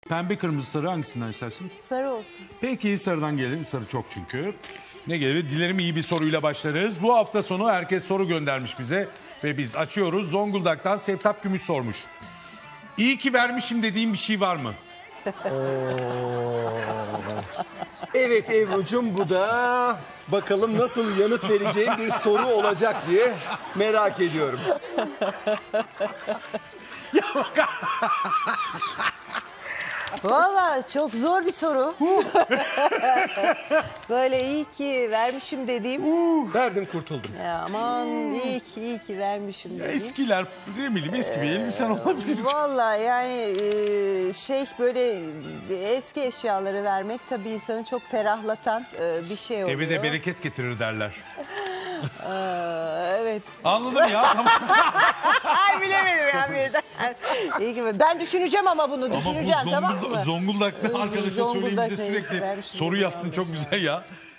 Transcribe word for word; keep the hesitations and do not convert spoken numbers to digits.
Pembe, kırmızı, sarı hangisinden istersin? Sarı olsun. Peki sarıdan gelelim. Sarı çok çünkü. Ne gelir? Dilerim iyi bir soruyla başlarız. Bu hafta sonu herkes soru göndermiş bize. Ve biz açıyoruz. Zonguldak'tan Sevtap Gümüş sormuş. İyi ki vermişim dediğim bir şey var mı? Evet Ebru'cum, bu da bakalım nasıl yanıt vereceğim bir soru olacak diye merak ediyorum. Valla çok zor bir soru. Böyle iyi ki vermişim dediğim. Verdim, kurtuldum. Ya aman iyi ki iyi ki vermişim dediğim. Eskiler, ne bileyim eski bir elbisen olabilir. Valla yani e, şey böyle eski eşyaları vermek tabii insanı çok ferahlatan e, bir şey oluyor. Eve de bereket getirir derler. Aa, evet. Anladım ya. Tamam. Ay bilemedim ya birden. İyi ki ben düşüneceğim ama bunu Ama bu düşüneceğim, tamam mı? Zonguldak, Zonguldak'ta arkadaşa Zonguldak'ta söyleyince sürekli vermişim soru dedi yazsın, abi. çok güzel ya.